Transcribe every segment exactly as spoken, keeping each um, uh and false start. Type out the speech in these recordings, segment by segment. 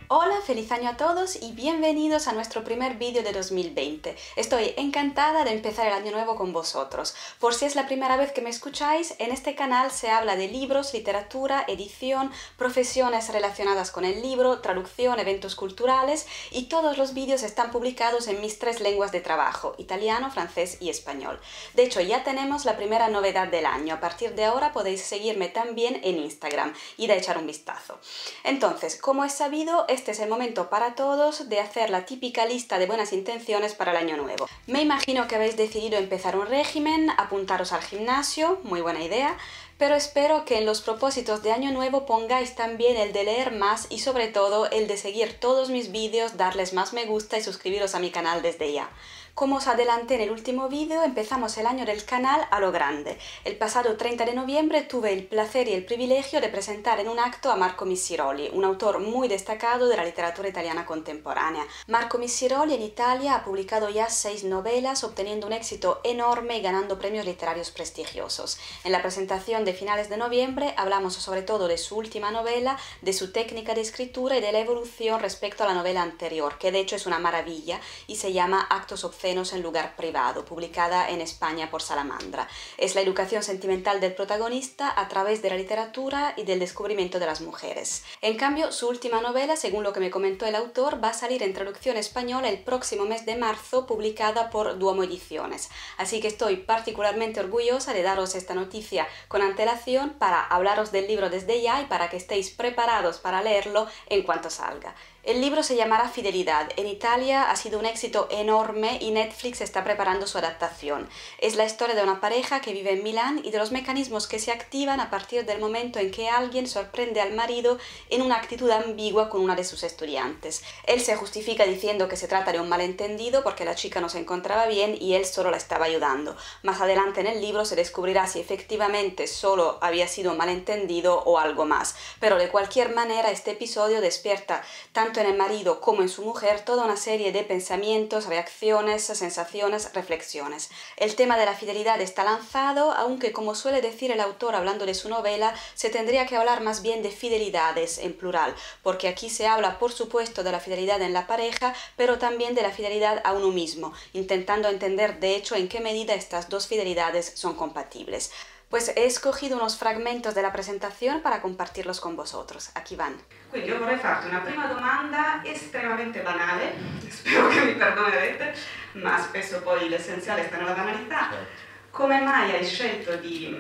Hola, feliz año a todos y bienvenidos a nuestro primer vídeo de dos mil veinte. Estoy encantada de empezar el año nuevo con vosotros. Por si es la primera vez que me escucháis, en este canal se habla de libros, literatura, edición, profesiones relacionadas con el libro, traducción, eventos culturales y todos los vídeos están publicados en mis tres lenguas de trabajo, italiano, francés y español. De hecho, ya tenemos la primera novedad del año. A partir de ahora podéis seguirme también en Instagram y de echar un vistazo. Entonces, como es sabido, este es el momento para todos de hacer la típica lista de buenas intenciones para el año nuevo. Me imagino que habéis decidido empezar un régimen, apuntaros al gimnasio, muy buena idea, pero espero que en los propósitos de año nuevo pongáis también el de leer más y sobre todo el de seguir todos mis vídeos, darles más me gusta y suscribiros a mi canal desde ya. Como os adelanté en el último vídeo, empezamos el año del canal a lo grande. El pasado treinta de noviembre tuve el placer y el privilegio de presentar en un acto a Marco Missiroli, un autor muy destacado de la literatura italiana contemporánea. Marco Missiroli en Italia ha publicado ya seis novelas, obteniendo un éxito enorme y ganando premios literarios prestigiosos. En la presentación de finales de noviembre hablamos sobre todo de su última novela, de su técnica de escritura y de la evolución respecto a la novela anterior, que de hecho es una maravilla y se llama Actos obscenos en lugar privado, publicada en España por Salamandra. Es la educación sentimental del protagonista a través de la literatura y del descubrimiento de las mujeres. En cambio, su última novela, según lo que me comentó el autor, va a salir en traducción española el próximo mes de marzo, publicada por Duomo Ediciones. Así que estoy particularmente orgullosa de daros esta noticia con antelación para hablaros del libro desde ya y para que estéis preparados para leerlo en cuanto salga. El libro se llamará Fidelidad. En Italia ha sido un éxito enorme y Netflix está preparando su adaptación. Es la historia de una pareja que vive en Milán y de los mecanismos que se activan a partir del momento en que alguien sorprende al marido en una actitud ambigua con una de sus estudiantes. Él se justifica diciendo que se trata de un malentendido porque la chica no se encontraba bien y él solo la estaba ayudando. Más adelante en el libro se descubrirá si efectivamente solo había sido un malentendido o algo más. Pero de cualquier manera este episodio despierta tanto en el marido como en su mujer toda una serie de pensamientos, reacciones, sensaciones, reflexiones. El tema de la fidelidad está lanzado, aunque como suele decir el autor hablando de su novela, se tendría que hablar más bien de fidelidades en plural, porque aquí se habla por supuesto de la fidelidad en la pareja, pero también de la fidelidad a uno mismo, intentando entender de hecho en qué medida estas dos fidelidades son compatibles. Pues he escogido unos fragmentos de la presentazione para compartirlos con vosotros. Aquí van. Quindi io vorrei farti una prima domanda estremamente banale, spero che mi perdonerete, ma spesso poi l'essenziale sta nella banalità. Come mai hai scelto di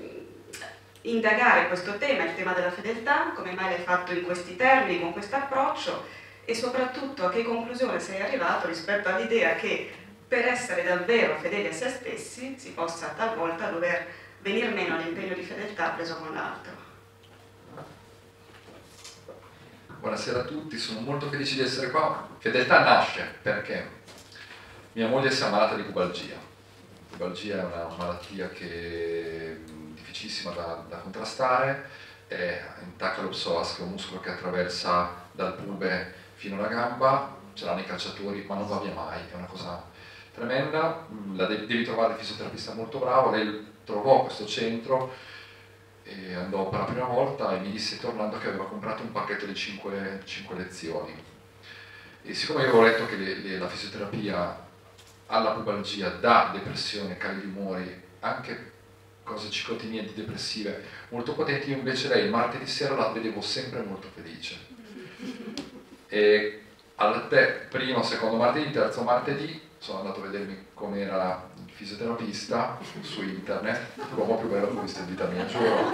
indagare questo tema, il tema della fedeltà? Come mai l'hai fatto in questi termini, con questo approccio? E soprattutto a che conclusione sei arrivato rispetto all'idea che per essere davvero fedeli a se stessi si possa talvolta dover venir meno all'impegno di fedeltà preso con l'altro. Buonasera a tutti, sono molto felice di essere qua. Fedeltà nasce perché mia moglie si è ammalata di pubalgia. Pubalgia è una malattia che è difficilissima da, da contrastare, è intacca lo psoas, che è un muscolo che attraversa dal pube fino alla gamba, ce l'hanno i calciatori ma non va via mai, è una cosa tremenda. La devi, devi trovare il fisioterapista molto bravo. Lei trovò questo centro e andò per la prima volta e mi disse tornando che aveva comprato un pacchetto di cinque lezioni. E siccome io avevo letto che le, le, la fisioterapia alla pubalgia dà depressione, cali di umori, anche cose cicotine antidepressive molto potenti, io invece lei il martedì sera la vedevo sempre molto felice. E al te, primo, secondo martedì, terzo martedì sono andato a vedermi com'era il fisioterapista su internet, l'uomo più bello che ho visto in vita mia, giuro.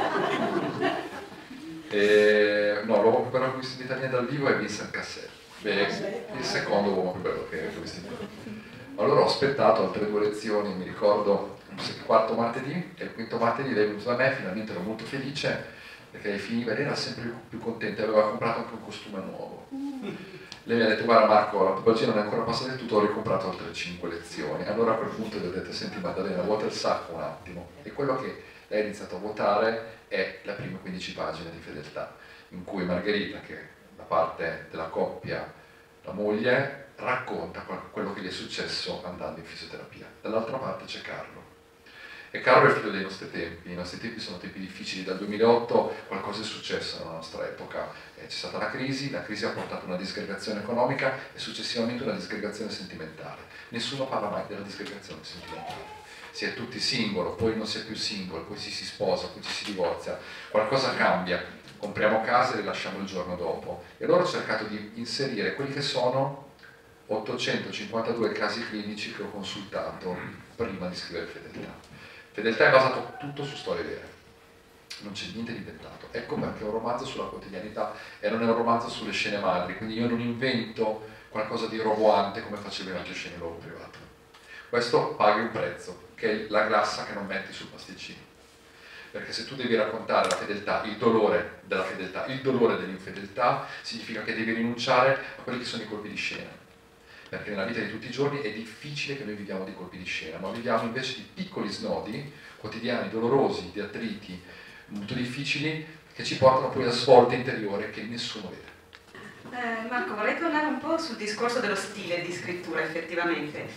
E, no, l'uomo più bello che ho visto in vita mia dal vivo è Vincent Cassel, beh, il secondo uomo più bello che ho visto in vita mia. Allora ho aspettato altre due lezioni, mi ricordo il quarto martedì e il quinto martedì lei è venuta da me, finalmente ero molto felice perché lei finiva e era sempre più contenta, aveva comprato anche un costume nuovo. Lei mi ha detto, guarda Marco, la pubalgia non è ancora passata del tutto, ho ricomprato altre cinque lezioni. Allora a quel punto gli ho detto, senti Maddalena, vuota il sacco un attimo. E quello che lei ha iniziato a vuotare è le prime quindici pagine di Fedeltà, in cui Margherita, che da parte della coppia, la moglie, racconta quello che gli è successo andando in fisioterapia. Dall'altra parte c'è Carlo. E Carlo è il figlio dei nostri tempi, i nostri tempi sono tempi difficili, dal duemilaotto qualcosa è successo nella nostra epoca, eh, c'è stata la crisi, la crisi ha portato una disgregazione economica e successivamente una disgregazione sentimentale. Nessuno parla mai della disgregazione sentimentale. Si è tutti single, poi non si è più single, poi ci si sposa, poi ci si divorzia, qualcosa cambia, compriamo case e le lasciamo il giorno dopo. E allora ho cercato di inserire quelli che sono ottocentocinquantadue casi clinici che ho consultato prima di scrivere Fedeltà. Fedeltà è basato tutto su storie vere, non c'è niente di inventato. Ecco perché è un romanzo sulla quotidianità e non è un romanzo sulle scene madri, quindi io non invento qualcosa di roboante come facevo in altre scene luogo privato. Questo paghi un prezzo, che è la glassa che non metti sul pasticcino. Perché se tu devi raccontare la fedeltà, il dolore della fedeltà, il dolore dell'infedeltà, significa che devi rinunciare a quelli che sono i colpi di scena. Perché nella vita di tutti i giorni è difficile che noi viviamo di colpi di scena, ma viviamo invece di piccoli snodi quotidiani, dolorosi, di attriti molto difficili, che ci portano poi a svolte interiori che nessuno vede. Eh, Marco, vorrei tornare un po' sul discorso dello stile di scrittura, effettivamente.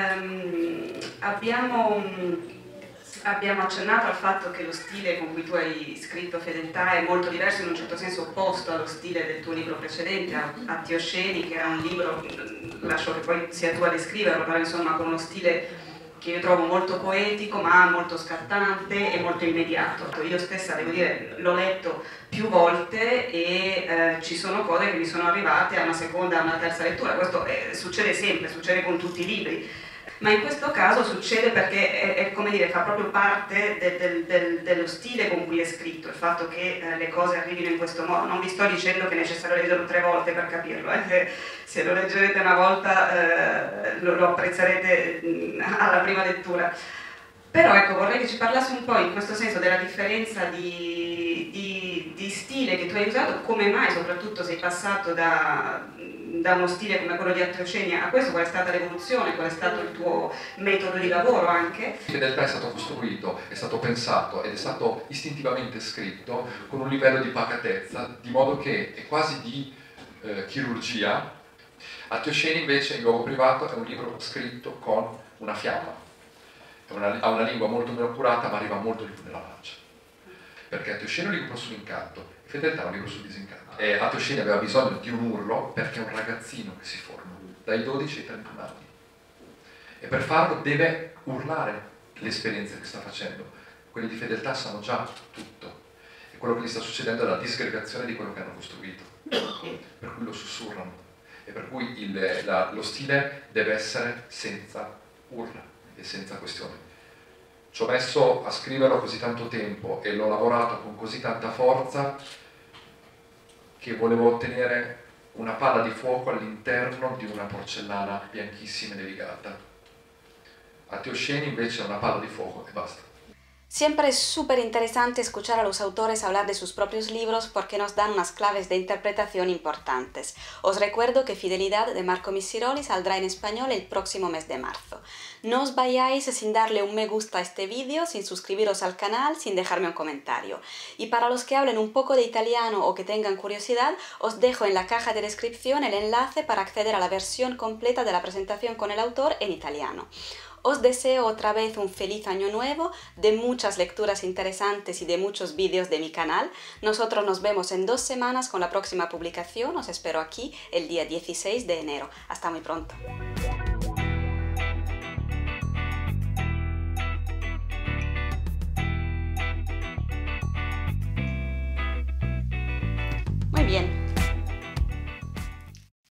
Um, abbiamo, abbiamo accennato al fatto che lo stile con cui tu hai scritto Fedeltà è molto diverso, in un certo senso opposto allo stile del tuo libro precedente, Atti Osceni, che era un libro, lascio che poi sia tu a descriverlo, però insomma con uno stile che io trovo molto poetico ma molto scattante e molto immediato. Io stessa, devo dire, l'ho letto più volte e eh, ci sono cose che mi sono arrivate a una seconda, a una terza lettura. Questo eh, succede sempre, succede con tutti i libri, ma in questo caso succede perché è, è come dire, fa proprio parte de, de, de, dello stile con cui è scritto, il fatto che eh, le cose arrivino in questo modo. Non vi sto dicendo che è necessario leggerlo tre volte per capirlo, eh. se, se lo leggerete una volta eh, lo, lo apprezzerete mh, alla prima lettura. Però ecco, vorrei che ci parlassi un po' in questo senso della differenza di, di, di stile che tu hai usato, come mai soprattutto sei passato da, da uno stile come quello di Atti Osceni a questo, qual è stata l'evoluzione, qual è stato il tuo metodo di lavoro anche? Fedeltà è stato costruito, è stato pensato ed è stato istintivamente scritto con un livello di pacatezza, di modo che è quasi di eh, chirurgia. Atti Osceni invece, in luogo privato, è un libro scritto con una fiamma. Una, ha una lingua molto meno curata, ma arriva molto di più nella pancia. Perché Atti Osceni è un libro sull'incanto, Fedeltà è un libro sul disincanto. E Atti Osceni aveva bisogno di un urlo perché è un ragazzino che si forma, dai dodici ai trentuno anni. E per farlo deve urlare l'esperienza che sta facendo. Quelli di Fedeltà sanno già tutto. E quello che gli sta succedendo è la disgregazione di quello che hanno costruito. Per cui lo sussurrano. E per cui il, la, lo stile deve essere senza urla e senza questioni. Ci ho messo a scriverlo così tanto tempo e l'ho lavorato con così tanta forza che volevo ottenere una palla di fuoco all'interno di una porcellana bianchissima e delicata. Atti Osceni invece è una palla di fuoco e basta. Siempre es súper interesante escuchar a los autores hablar de sus propios libros porque nos dan unas claves de interpretación importantes. Os recuerdo que Fidelidad de Marco Missiroli saldrá en español el próximo mes de marzo. No os vayáis sin darle un me gusta a este vídeo, sin suscribiros al canal, sin dejarme un comentario. Y para los que hablen un poco de italiano o que tengan curiosidad, os dejo en la caja de descripción el enlace para acceder a la versión completa de la presentación con el autor en italiano. Os deseo otra vez un feliz año nuevo, de muchas lecturas interesantes y de muchos vídeos de mi canal. Nosotros nos vemos en dos semanas con la próxima publicación. Os espero aquí el día dieciséis de enero. Hasta muy pronto.